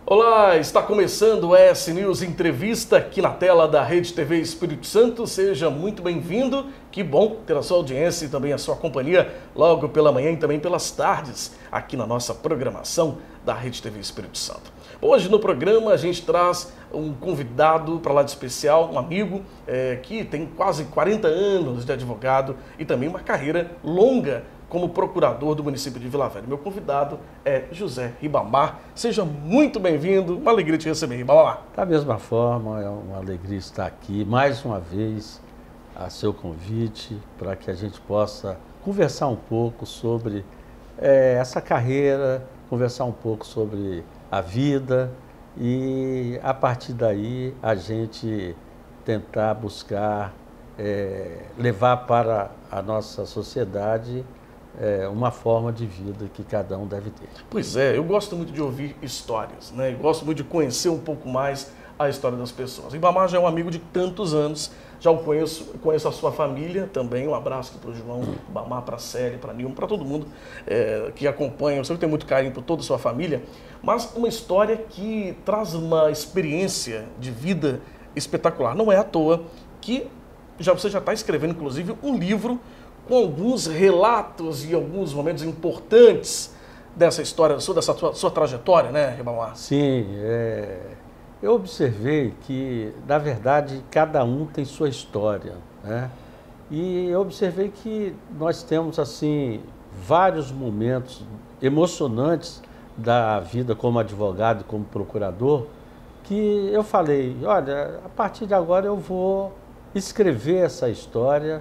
Olá, está começando o ES News Entrevista aqui na tela da Rede TV Espírito Santo. Seja muito bem-vindo. Que bom ter a sua audiência e também a sua companhia logo pela manhã e também pelas tardes aqui na nossa programação da Rede TV Espírito Santo. Hoje no programa a gente traz um convidado para lá de especial, um amigo que tem quase 40 anos de advogado e também uma carreira longa como procurador do município de Vila Velha. Meu convidado é José Ribamar. Seja muito bem-vindo, uma alegria te receber, Ribamar. Da mesma forma, é uma alegria estar aqui mais uma vez a seu convite para que a gente possa conversar um pouco sobre essa carreira, conversar um pouco sobre a vida e a partir daí a gente tentar buscar levar para a nossa sociedade uma forma de vida que cada um deve ter. Pois é, eu gosto muito de ouvir histórias, né? Eu gosto muito de conhecer um pouco mais a história das pessoas. Ribamar já é um amigo de tantos anos, já o conheço a sua família também. Um abraço para o João, Ribamar, para a Célia, para a Nilma, para todo mundo que acompanha. Eu sei que tem muito carinho por toda a sua família, mas uma história que traz uma experiência de vida espetacular. Não é à toa que você já está escrevendo, inclusive, um livro com alguns relatos e alguns momentos importantes dessa história, dessa sua trajetória, né, Ribamar? Sim, eu observei que, na verdade, cada um tem sua história, né? E eu observei que nós temos, assim, vários momentos emocionantes da vida como advogado e como procurador, que eu falei, olha, a partir de agora eu vou escrever essa história,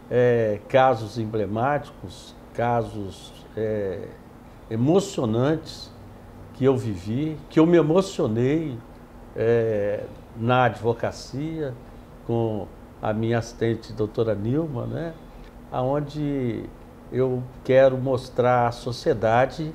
casos emblemáticos, casos emocionantes que eu vivi, que eu me emocionei na advocacia com a minha assistente, doutora Nilma, né? Onde eu quero mostrar à sociedade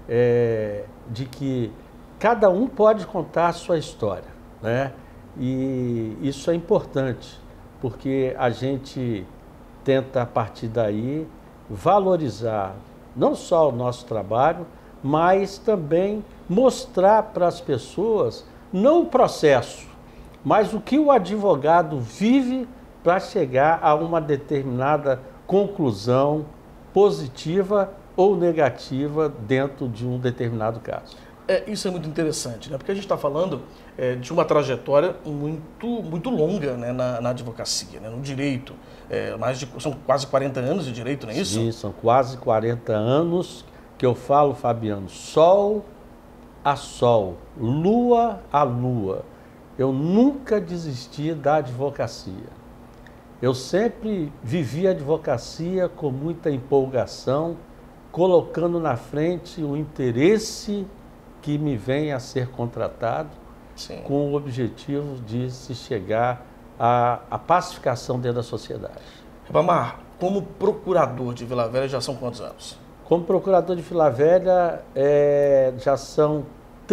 de que cada um pode contar a sua história, né? E isso é importante, porque a gente tenta, a partir daí, valorizar não só o nosso trabalho, mas também mostrar para as pessoas, não o processo, mas o que o advogado vive para chegar a uma determinada conclusão positiva ou negativa dentro de um determinado caso. Isso é muito interessante, né? Porque a gente está falando de uma trajetória muito longa, né, na advocacia, né, no direito. São quase 40 anos de direito, não é isso? Sim, são quase 40 anos que eu falo, Fabiano, sol a sol, lua a lua. Eu nunca desisti da advocacia. Eu sempre vivi a advocacia com muita empolgação, colocando na frente o interesse que me vem a ser contratado, sim, com o objetivo de se chegar à pacificação dentro da sociedade. Ribamar, como procurador de Vila Velha já são quantos anos? Como procurador de Vila Velha já são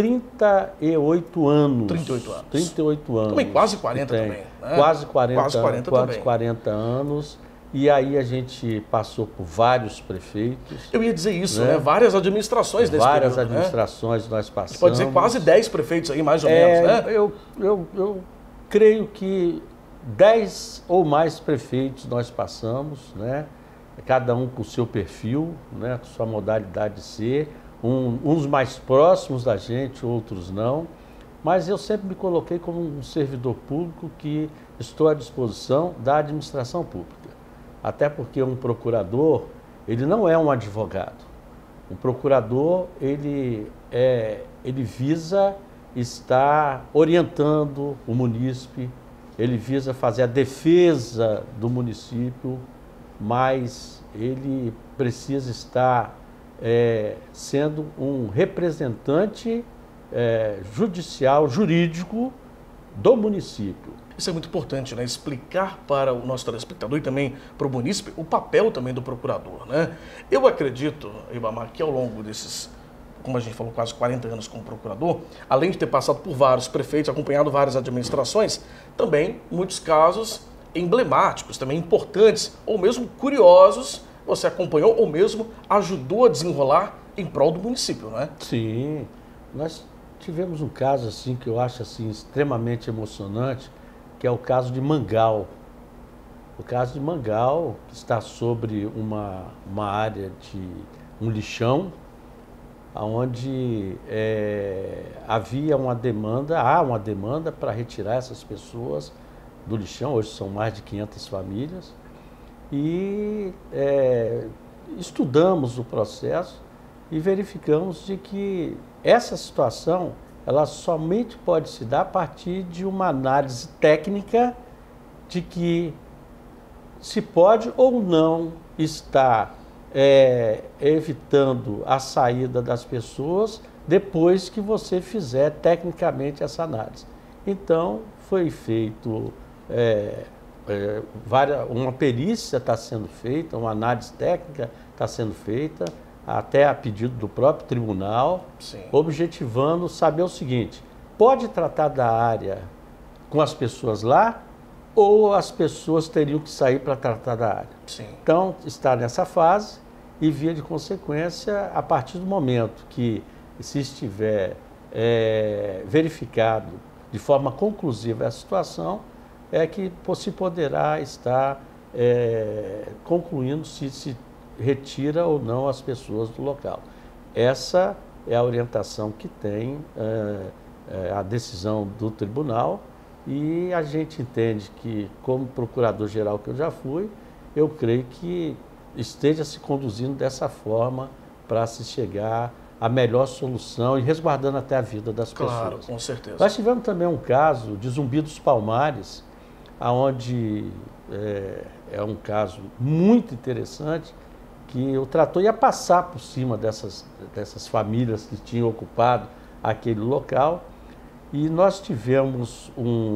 38 anos. 38 anos. 38 anos. Também quase 40 também, né? Quase 40, quase 40 quase também. 40 anos. E aí a gente passou por vários prefeitos. Eu ia dizer isso, né? Várias administrações nesse período, várias administrações nós passamos. Você pode dizer quase 10 prefeitos aí, mais ou menos, né? Eu creio que 10 ou mais prefeitos nós passamos, né? Cada um com o seu perfil, né? Com sua modalidade de ser. Uns mais próximos da gente, outros não. Mas eu sempre me coloquei como um servidor público que estou à disposição da administração pública. Até porque um procurador, ele não é um advogado. Um procurador, ele visa estar orientando o munícipe, ele visa fazer a defesa do município, mas ele precisa estar sendo um representante judicial, jurídico do município. Isso é muito importante, né? Explicar para o nosso telespectador e também para o munícipe o papel também do procurador, né? Eu acredito, Ribamar, que ao longo desses, como a gente falou, quase 40 anos como procurador, além de ter passado por vários prefeitos, acompanhado várias administrações, também muitos casos emblemáticos, também importantes, ou mesmo curiosos, você acompanhou ou mesmo ajudou a desenrolar em prol do município, né? Sim, nós tivemos um caso assim que eu acho assim extremamente emocionante, que é o caso de Mangal. O caso de Mangal, que está sobre uma área de um lixão, onde havia uma demanda, há uma demanda para retirar essas pessoas do lixão. Hoje são mais de 500 famílias. E estudamos o processo e verificamos de que essa situação ela somente pode se dar a partir de uma análise técnica de que se pode ou não estar evitando a saída das pessoas depois que você fizer tecnicamente essa análise. Então, foi feito, uma perícia está sendo feita, uma análise técnica está sendo feita, até a pedido do próprio tribunal, Sim. objetivando saber o seguinte: pode tratar da área com as pessoas lá, ou as pessoas teriam que sair para tratar da área. Sim. Então, está nessa fase e, via de consequência, a partir do momento que se estiver verificado de forma conclusiva essa situação, é que se poderá estar concluindo se retira ou não as pessoas do local. Essa é a orientação que tem a decisão do tribunal. E a gente entende que, como procurador-geral que eu já fui, eu creio que esteja se conduzindo dessa forma para se chegar à melhor solução e resguardando até a vida das pessoas. Claro, com certeza. Nós tivemos também um caso de Zumbi dos Palmares, onde é um caso muito interessante, que o trator ia passar por cima dessas famílias que tinham ocupado aquele local. E nós tivemos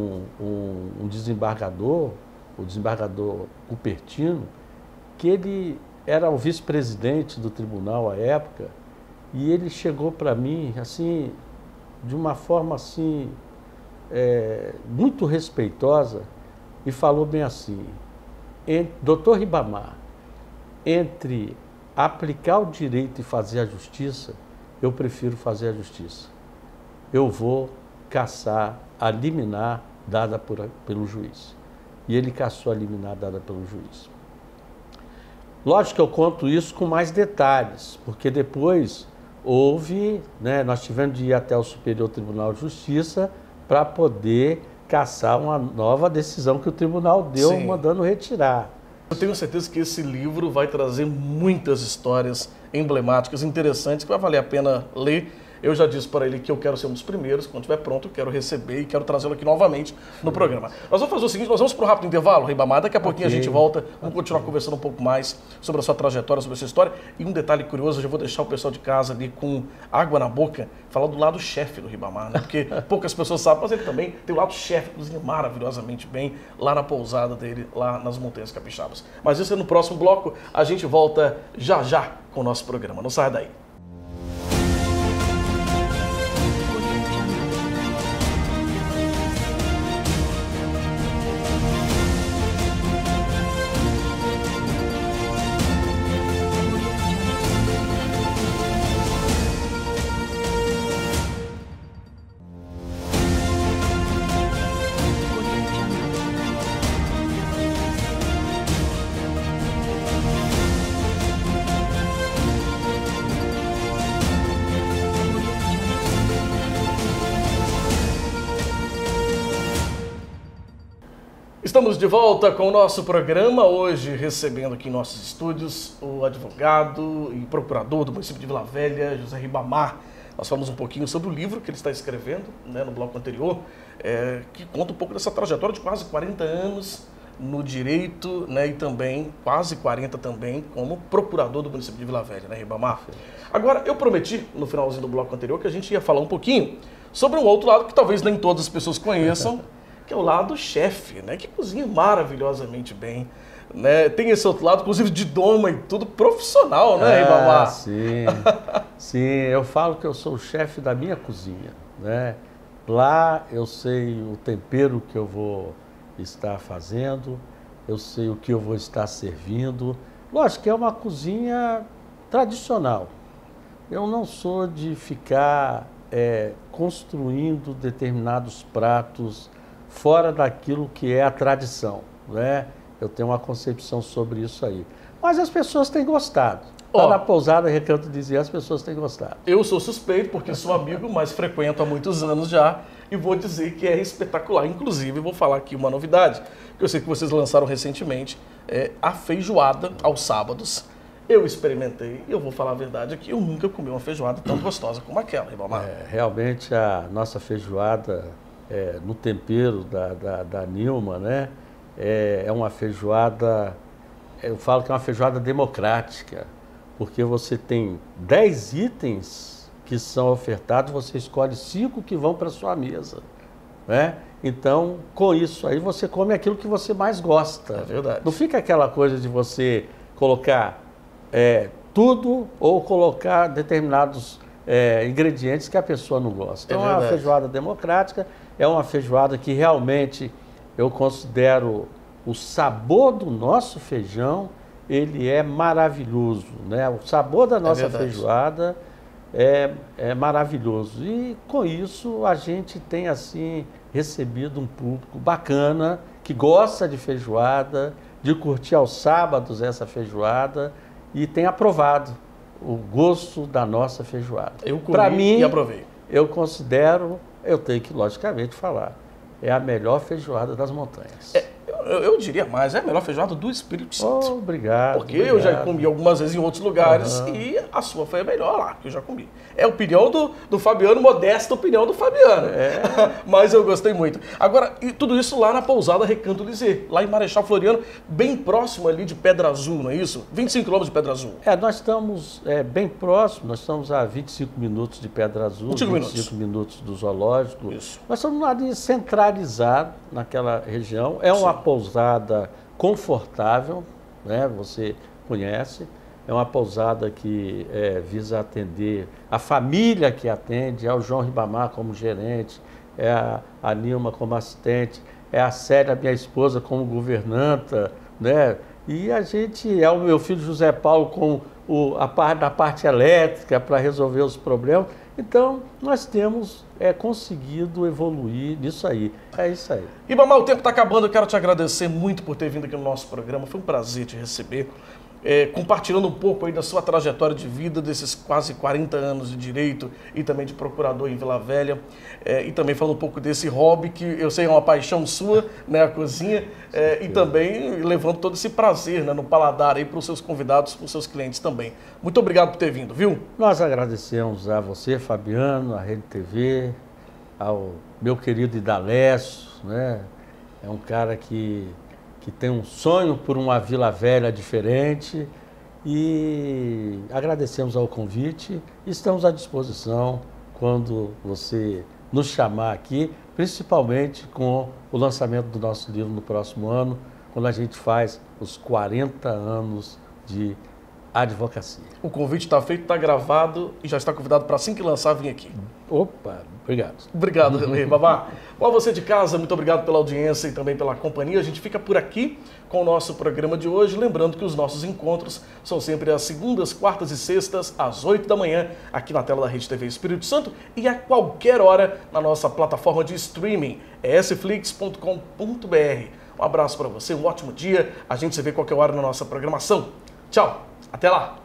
um desembargador, o desembargador Cupertino, que ele era o vice-presidente do tribunal à época, e ele chegou para mim, assim, de uma forma assim, muito respeitosa, e falou bem assim: doutor Ribamar, entre aplicar o direito e fazer a justiça, eu prefiro fazer a justiça. Eu vou caçar a liminar dada pelo juiz. E ele caçou a liminar dada pelo juiz. Lógico que eu conto isso com mais detalhes, porque depois houve, nós tivemos de ir até o Superior Tribunal de Justiça para poder caçar uma nova decisão que o tribunal deu, sim, mandando retirar. Eu tenho certeza que esse livro vai trazer muitas histórias emblemáticas, interessantes, que vai valer a pena ler. Eu já disse para ele que eu quero ser um dos primeiros, quando estiver pronto, eu quero receber e quero trazê-lo aqui novamente no programa. Nós vamos fazer o seguinte, nós vamos para um rápido intervalo, Ribamar, daqui a pouquinho a gente volta, vamos continuar conversando um pouco mais sobre a sua trajetória, sobre a sua história. E um detalhe curioso, eu já vou deixar o pessoal de casa ali com água na boca, falar do lado chefe do Ribamar, né? Porque poucas pessoas sabem, mas ele também tem o lado chefe, cozinha maravilhosamente bem, lá na pousada dele, lá nas Montanhas Capixabas. Mas isso é no próximo bloco, a gente volta já com o nosso programa. Não saia daí. Estamos de volta com o nosso programa, hoje recebendo aqui em nossos estúdios o advogado e procurador do município de Vila Velha, José Ribamar. Nós falamos um pouquinho sobre o livro que ele está escrevendo, no bloco anterior, que conta um pouco dessa trajetória de quase 40 anos no direito, e também quase 40 também como procurador do município de Vila Velha, Ribamar? Agora, eu prometi no finalzinho do bloco anterior que a gente ia falar um pouquinho sobre um outro lado que talvez nem todas as pessoas conheçam, que é o lado chefe, que cozinha maravilhosamente bem, Tem esse outro lado, inclusive de doma e tudo, profissional, Ribamar? Sim, sim, eu falo que eu sou o chefe da minha cozinha, Lá eu sei o tempero que eu vou estar fazendo, eu sei o que eu vou estar servindo. Lógico que é uma cozinha tradicional. Eu não sou de ficar construindo determinados pratos fora daquilo que é a tradição, né? Eu tenho uma concepção sobre isso aí. Mas as pessoas têm gostado. Lá na pousada Recanto dizia, as pessoas têm gostado. Eu sou suspeito porque sou amigo, mas frequento há muitos anos já e vou dizer que é espetacular. Inclusive, vou falar aqui uma novidade, que eu sei que vocês lançaram recentemente, a feijoada aos sábados. Eu experimentei e eu vou falar a verdade aqui, eu nunca comi uma feijoada tão gostosa como aquela, Ribamar. Realmente a nossa feijoada no tempero da Nilma, né? É uma feijoada, eu falo que é uma feijoada democrática, porque você tem 10 itens que são ofertados, você escolhe 5 que vão para a sua mesa, né? Então, com isso aí, você come aquilo que você mais gosta. É verdade. Não fica aquela coisa de você colocar tudo ou colocar determinados ingredientes que a pessoa não gosta. Então, é uma feijoada democrática, é uma feijoada que realmente eu considero o sabor do nosso feijão, ele é maravilhoso, né? O sabor da nossa feijoada é maravilhoso. E com isso a gente tem assim recebido um público bacana, que gosta de feijoada, de curtir aos sábados essa feijoada e tem aprovado o gosto da nossa feijoada. Eu comi e aprovei. Eu considero, eu tenho que logicamente falar, é a melhor feijoada das montanhas. Eu diria mais, é a melhor feijoada do Espírito Santo. Obrigado. Porque eu já comi algumas vezes em outros lugares e a sua foi a melhor lá, que eu já comi. É a opinião do Fabiano, modesta opinião do Fabiano. Mas eu gostei muito. Agora, e tudo isso lá na pousada Recanto Lizê, lá em Marechal Floriano, bem próximo ali de Pedra Azul, não é isso? 25 quilômetros de Pedra Azul. Nós estamos bem próximos, nós estamos a 25 minutos de Pedra Azul, 25 minutos do zoológico. Isso. Nós estamos ali centralizados naquela região. É uma pousada confortável, né? Você conhece. É uma pousada que visa atender a família que atende, é o João Ribamar como gerente, é a Nilma como assistente, é a Célia, minha esposa, como governanta, né? E a gente, é o meu filho José Paulo com a parte elétrica para resolver os problemas. Então, nós temos conseguido evoluir nisso aí. É isso aí. Ribamar, o tempo está acabando, eu quero te agradecer muito por ter vindo aqui no nosso programa, foi um prazer te receber. Compartilhando um pouco aí da sua trajetória de vida, desses quase 40 anos de direito e também de procurador em Vila Velha, e também falando um pouco desse hobby que eu sei é uma paixão sua, né, a cozinha, e também levando todo esse prazer, né, no paladar aí para os seus convidados, para os seus clientes também. Muito obrigado por ter vindo, viu? Nós agradecemos a você, Fabiano, a Rede TV, ao meu querido Idalécio, né, é um cara que tem um sonho por uma Vila Velha diferente e agradecemos ao convite e estamos à disposição quando você nos chamar aqui, principalmente com o lançamento do nosso livro no próximo ano, quando a gente faz os 40 anos de advocacia. O convite está feito, está gravado e já está convidado para assim que lançar vir aqui. Opa, obrigado. Obrigado, Ribamar. Bom, você de casa, muito obrigado pela audiência e também pela companhia. A gente fica por aqui com o nosso programa de hoje. Lembrando que os nossos encontros são sempre às segundas, quartas e sextas, às 8 da manhã, aqui na tela da Rede TV Espírito Santo e a qualquer hora na nossa plataforma de streaming, sflix.com.br. Um abraço para você, um ótimo dia. A gente se vê qualquer hora na nossa programação. Tchau, até lá!